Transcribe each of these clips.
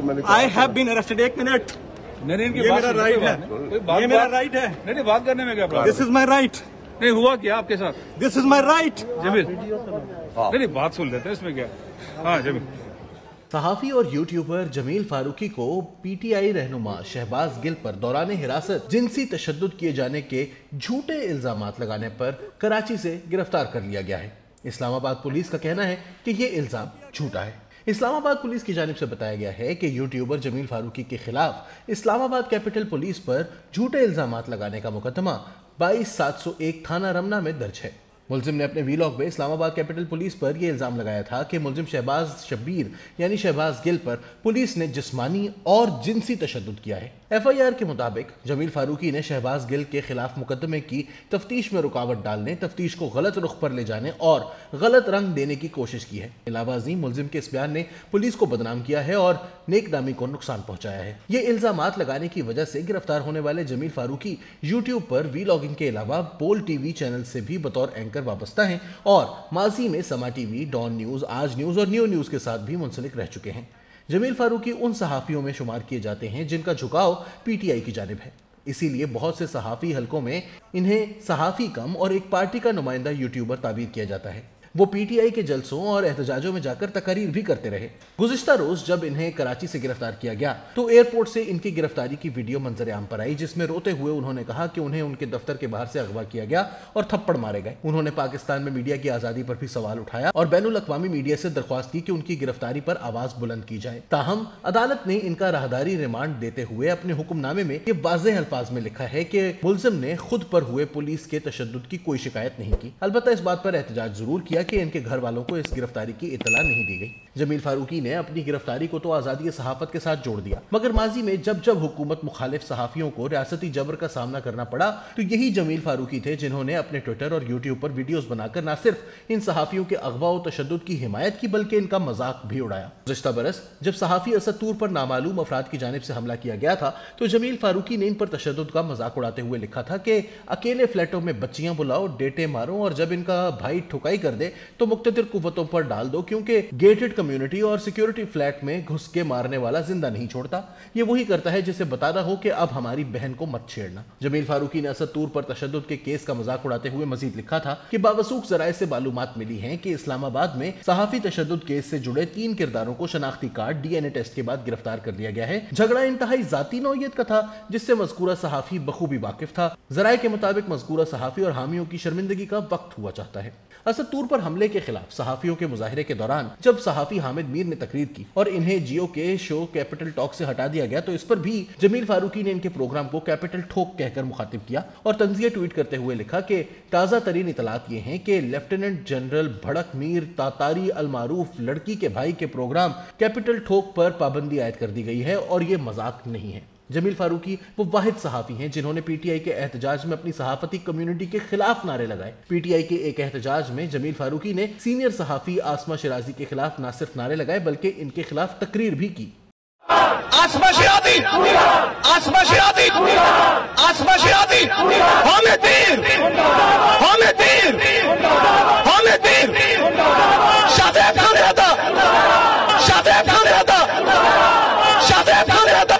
I have been arrested. एक minute, नहीं, ये मेरा राइट है, ये मेरा राइट है। नहीं, बात करने में क्या problem? This is my right. नहीं हुआ क्या आपके साथ? This is my right. Jameel, नहीं बात सुन लेते हैं इसमें क्या? हाँ जमील। सहाफ़ी और यूट्यूबर जमील फारूकी को पीटीआई रहनुमा शहबाज गिल पर दौरान हिरासत जिनसी तशद्दुद किए जाने के झूठे इल्जामात लगाने पर कराची से गिरफ्तार कर लिया गया है। इस्लामाबाद पुलिस का कहना है कि ये इल्जाम झूठा है। इस्लामाबाद पुलिस की जानिब से बताया गया है कि यूट्यूबर जमील फारूकी के खिलाफ इस्लामाबाद कैपिटल पुलिस पर झूठे इल्जामात लगाने का मुकदमा 22/701 थाना रमना में दर्ज है। मुलजिम ने अपने वीलॉग में इस्लामाबाद कैपिटल पुलिस पर यह इल्जाम लगाया था कि मुलजिम शहबाज शब्बीर यानी शहबाज गिल पर पुलिस ने जिस्मानी और जिनसी तशद्दुद किया है। एफआईआर के मुताबिक जमील फारूकी ने शहबाज गिल के खिलाफ मुकदमे की तफ्तीश में रुकावट डालने, तफ्तीश को गलत रुख पर ले जाने और गलत रंग देने की कोशिश की है। इलावाजी मुलजिम के इस बयान ने पुलिस को बदनाम किया है और नेकनामी को नुकसान पहुंचाया है। ये इल्जामात लगाने की वजह से गिरफ्तार होने वाले जमील फारूकी यूट्यूब पर वीलॉगिंग के अलावा बोल टीवी चैनल से भी बतौर एंकर वाबस्ता हैं और माजी में Samaa TV, Dawn news, Aaj news और न्यू न्यूज के साथ भी मुंसलिक रह चुके हैं। जमील फारूकी उन सहाफ़ियों में शुमार किए जाते हैं जिनका झुकाव पीटीआई की जानिब है। इसीलिए बहुत से सहाफ़ी हलकों में इन्हें सहाफ़ी कम और एक पार्टी का नुमाइंदा यूट्यूबर ताबीर किया जाता है। वो पीटीआई के जलसों और एहतजाजों में जाकर तकारीर भी करते रहे। गुज़िश्ता रोज जब इन्हें कराची से गिरफ्तार किया गया तो एयरपोर्ट से इनकी गिरफ्तारी की वीडियो मंजर आम पर आई, जिसमें रोते हुए उन्होंने कहा कि उन्हें उनके दफ्तर के बाहर से अगवा किया गया और थप्पड़ मारे गए। उन्होंने पाकिस्तान में मीडिया की आज़ादी पर भी सवाल उठाया और बैनुल अक़वामी मीडिया से दरख्वास्त की कि उनकी गिरफ्तारी पर आवाज़ बुलंद की जाए। ताहम अदालत ने इनका राहदारी रिमांड देते हुए अपने हुक्मनामे में ये वाज़ेह अल्फाज में लिखा है कि मुलजिम ने खुद पर हुए पुलिस के तशद्दुद की कोई शिकायत नहीं की। अलबत्ता इस बात पर एहतजाज जरूर किया कि इनके घर वालों को इस गिरफ्तारी की इत्तला नहीं दी गई। जमील फारूकी ने अपनी गिरफ्तारी को तो आजादी सहाफत के साथ जोड़ दिया, मगर माजी में जब जब हुकूमत मुखालिफ सहाफियों को रियासती जबर का सामना करना पड़ा तो यही जमील फारूकी थे जिन्होंने अपने ट्विटर और यूट्यूब पर वीडियोस बनाकर न सिर्फ इन सहाफियों के अगवा और तशद्दुद की हिमायत की बल्कि इनका मजाक भी उड़ाया। गुज़िश्ता बरस जब सहाफी असद तूर पर नामालूम अफराद की जानिब से हमला किया गया था तो जमील फारूकी ने इन पर तशद्दुद का मजाक उड़ाते हुए लिखा था कि अकेले फ्लैटों में बच्चियां बुलाओ, डेटे मारो और जब इनका भाई ठुकाई कर दे तो मुख्तलिफ कुव्वतों पर डाल दो, क्योंकि गेटेड कम्युनिटी और सिक्योरिटी फ्लैट में घुस के मारने वाला जिंदा नहीं छोड़ता। ये वही करता है जिसे बताना हो कि अब हमारी बहन को मत छेड़ना। जमील फारूकी ने असद तूर पर तशद्दुद के केस का मजाक उड़ाते हुए मजीद लिखा था कि बावसूख जराए से मालूमात मिली है कि इस्लामाबाद में सहाफी तशद्दुद केस से जुड़े 3 किरदारों को शनाख्ती कार्ड डीएनए टेस्ट के बाद गिरफ्तार कर लिया गया है। झगड़ा इंतहाई जाती नौयत का था जिससे मज़कूरा सहाफी बखूबी वाकिफ था। जराए के मुताबिक मज़कूरा सहाफी और हामियों की शर्मिंदगी का वक्त हुआ चाहता है। असद तूर पर हमले के खिलाफ सहाफियों के मुजाहिरे के दौरान जब सहाफी हामिद मीर ने तकरीर की और इन्हें जियो के शो कैपिटल टॉक से हटा दिया गया तो इस पर भी जमील फारूकी ने इनके प्रोग्राम को कैपिटल ठोक कहकर मुखातिब किया और तंजिया ट्वीट करते हुए लिखा कि ताज़ा तरीन इतलात ये हैं कि लेफ्टिनेंट जनरल भड़क मीर तातारी अलमारूफ लड़की के भाई के प्रोग्राम कैपिटल ठोक पर पाबंदी आयद कर दी गई है और ये मजाक नहीं है। जमील फारूकी वो वाहिद सहाफी हैं जिन्होंने पीटीआई के एहतजाज में अपनी सहाफती कम्युनिटी के खिलाफ नारे लगाए। पीटीआई के एक एहतजाज में जमील फारूकी ने सीनियर सहाफी आसमा शिराजी के खिलाफ न सिर्फ नारे लगाए बल्कि इनके खिलाफ तकरीर भी की। आसमा शिराजी, आसमा शिराजी, आसमा शिराजी, हमें तीर, हमें तीर, हमें तीर, शादेब खान रहता, शादेब खान रहता, शादेब खान रहता,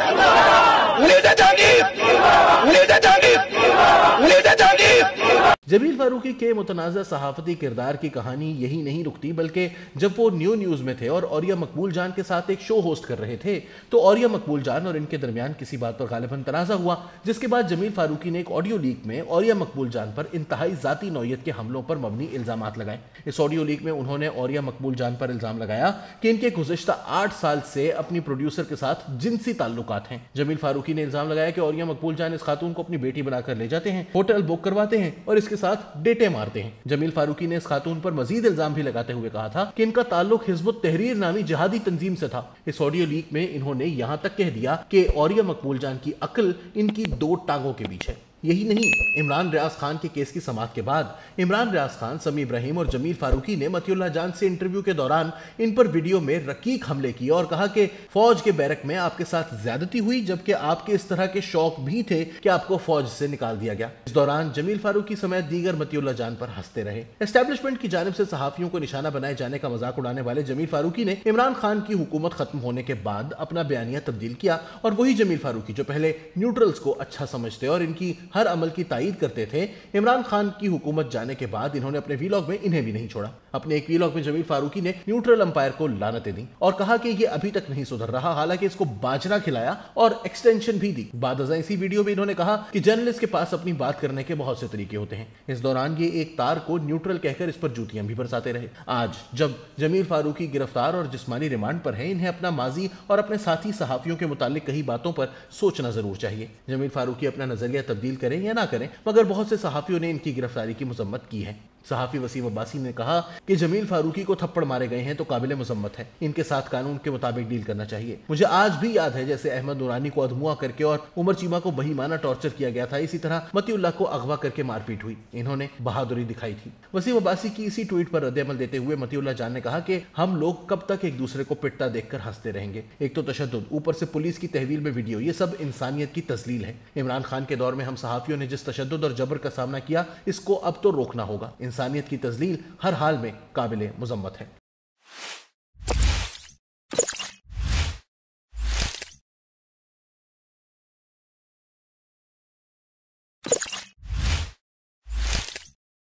leader Jahangir, leader Jahangir, leader Jahangir. Jamil Farooqui के मुतनाज़ा सहाफती किरदार की कहानी यही नहीं रुकती बल्कि जब वो न्यू न्यूज़ में थे और औरिया मकबूल जान के साथ एक शो होस्ट कर रहे थे तो औरिया मकबूल जान और इनके दरमियान किसी बात पर गालिबन तनाज़ा हुआ, जिसके बाद जमील फारूकी ने एक ऑडियो लीक में औरिया मकबूल जान पर इंतहाई ज़ाती नौयत के हमलों पर मबनी इल्ज़ामात लगाए। इस ऑडियो लीक में उन्होंने औरिया मकबूल जान पर इल्ज़ाम लगाया कि इनके गुज़िश्ता 8 साल से अपनी प्रोड्यूसर के साथ जिनसी ताल्लुकात हैं। जमील फारूकी ने इल्ज़ाम लगाया कि औरिया मकबूल जान इस खातून को अपनी बेटी बनाकर ले जाते हैं, होटल बुक करवाते हैं और इसके साथ डेटे मारते हैं। जमील फारूकी ने इस खातून पर मजीद इल्जाम भी लगाते हुए कहा था कि इनका ताल्लुक हिज़्बुत तहरीर नामी जिहादी तंजीम से था। इस ऑडियो लीक में इन्होंने यहां तक कह दिया कि औरिया मकबूल जान की अक्ल इनकी 2 टांगों के बीच है। यही नहीं, इमरान रियाज खान के केस की समाअत के बाद इमरान रियाज खान, समी इब्राहिम और जमील फारूकी ने मतीउल्लाह जान से इंटरव्यू के दौरान इन पर वीडियो में रकीक हमले किए और कहा कि फौज के बैरक में आपके साथ ज्यादती हुई, जबकि आपके इस तरह के शौक भी थे कि आपको फौज से निकाल दिया गया। इस दौरान जमील फारूकी समेत दीगर मतीउल्लाह जान पर हंसते रहे। एस्टेब्लिशमेंट की जानिब से सहाफियों को निशाना बनाए जाने का मजाक उड़ाने वाले जमील फारूकी ने इमरान खान की हुकूमत खत्म होने के बाद अपना बयानिया तब्दील किया और वही जमील फारूकी जो पहले न्यूट्रल्स को अच्छा समझते और इनकी हर अमल की तायीद करते थे, इमरान खान की हुकूमत जाने के बाद इन्होंने अपने वीलॉग में इन्हें भी नहीं छोड़ा। अपने एक वीलॉग में जमील फारूकी ने न्यूट्रल अंपायर को लानतें दी और कहा कि ये अभी तक नहीं सुधर रहा, हालांकि इसको बाजरा खिलाया और एक्सटेंशन भी दी। बाद इसी वीडियो में इन्होंने कहा कि जर्नलिस्ट के पास अपनी बात करने के बहुत से तरीके होते हैं। इस दौरान ये एक तार को न्यूट्रल कहकर इस पर जूतियां भी बरसाते रहे। आज जब जमील फारूकी गिरफ्तार और जिस्मानी रिमांड पर हैं, इन्हें अपना माजी और अपने साथी सहाफियों के मुतालिक कई बातों पर सोचना जरूर चाहिए। जमील फारूकी अपना नजरिया तब्दील करें या ना करें, मगर बहुत से सहाफियों ने इनकी गिरफ्तारी की मजम्मत की है। सहाफी वसीम अब्बासी ने कहा कि जमील फारूकी को थप्पड़ मारे गए हैं तो काबिल मजम्मत है, इनके साथ कानून के मुताबिक डील करना चाहिए। मुझे आज भी याद है जैसे अहमद नूरानी को अधमुआ करके और उमर चीमा को बहीमाना टॉर्चर किया गया था, इसी तरह मतीउल्लाह को अगवा करके मारपीट हुई। इन्होंने बहादुरी दिखाई थी। वसीम अब्बासी की इसी ट्वीट पर रद्द-ए-अमल देते हुए मतीउल्लाह जान ने कहा कि हम लोग कब तक एक दूसरे को पिटता देखकर हंसते रहेंगे। एक तो तशद्दुद, ऊपर से पुलिस की तहवील में वीडियो, ये सब इंसानियत की तस्लील है। इमरान खान के दौर में हम सहाफियों ने जिस तशद्दुद और जबर का सामना किया, इसको अब तो रोकना होगा। इंसानियत की तस्लील हर हाल में काबिल मुज़म्मत है।